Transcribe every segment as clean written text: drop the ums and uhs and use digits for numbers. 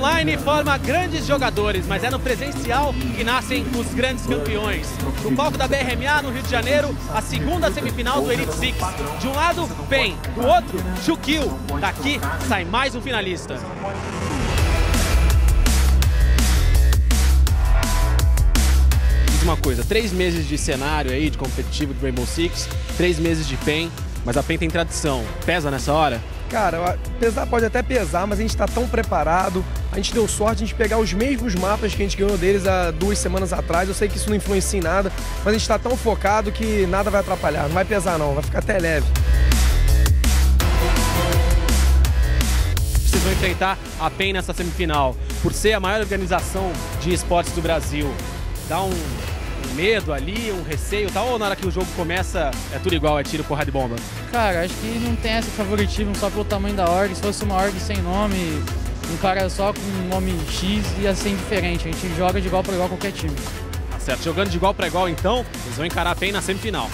online forma grandes jogadores, mas é no presencial que nascem os grandes campeões. No palco da BRMA, no Rio de Janeiro, a segunda semifinal do Elite Six. De um lado, PEN, do outro, Chukil. Daqui sai mais um finalista. Diz uma coisa, 3 meses de cenário aí, de competitivo do Rainbow Six, 3 meses de PEN, mas a PEN tem tradição. Pesa nessa hora? Cara, pesar pode até pesar, mas a gente está tão preparado. A gente deu sorte de pegar os mesmos mapas que a gente ganhou deles há 2 semanas atrás. Eu sei que isso não influencia em nada, mas a gente está tão focado que nada vai atrapalhar. Não vai pesar não, vai ficar até leve. Vocês vão enfrentar a PEN nessa semifinal. Por ser a maior organização de esportes do Brasil, dá um medo ali, um receio e tal, ou na hora que o jogo começa é tudo igual, é tiro, porrada e bomba? Cara, acho que não tem esse favoritismo só pelo tamanho da org. Se fosse uma org sem nome, um cara só com um nome X, ia ser indiferente. A gente joga de igual para igual qualquer time. Tá certo, jogando de igual para igual então, eles vão encarar a PEN na semifinal.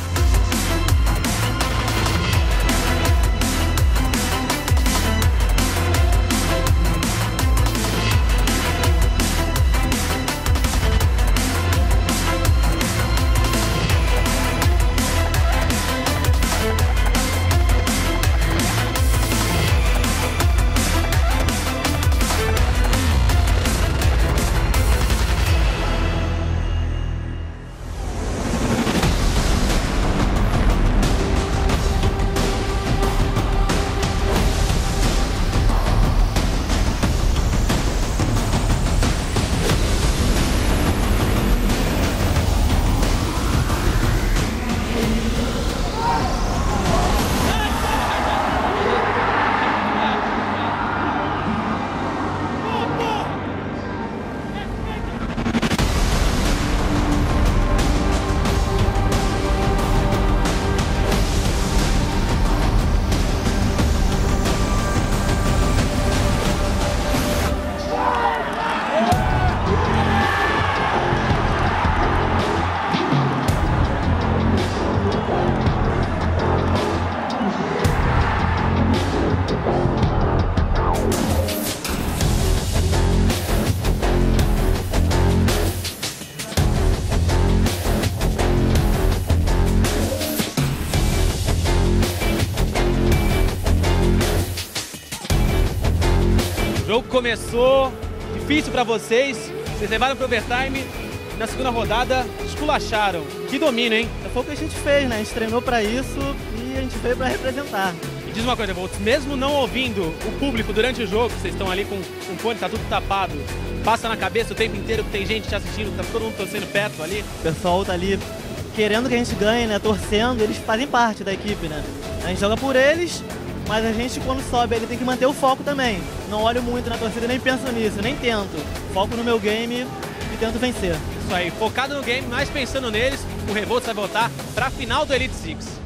O jogo começou, difícil pra vocês levaram pro overtime e na segunda rodada esculacharam. Que domínio, hein? Foi o que a gente fez, né? A gente treinou pra isso e a gente veio pra representar. E diz uma coisa, Volts, mesmo não ouvindo o público durante o jogo, vocês estão ali com o fone, tá tudo tapado, passa na cabeça o tempo inteiro que tem gente te assistindo, tá todo mundo torcendo perto ali. O pessoal tá ali querendo que a gente ganhe, né? Torcendo, eles fazem parte da equipe, né? A gente joga por eles, mas a gente quando sobe ele tem que manter o foco também. Não olho muito na torcida, nem penso nisso, nem tento. Foco no meu game e tento vencer. Isso aí, focado no game, mas pensando neles, o Revolts vai voltar pra final do Elite Six.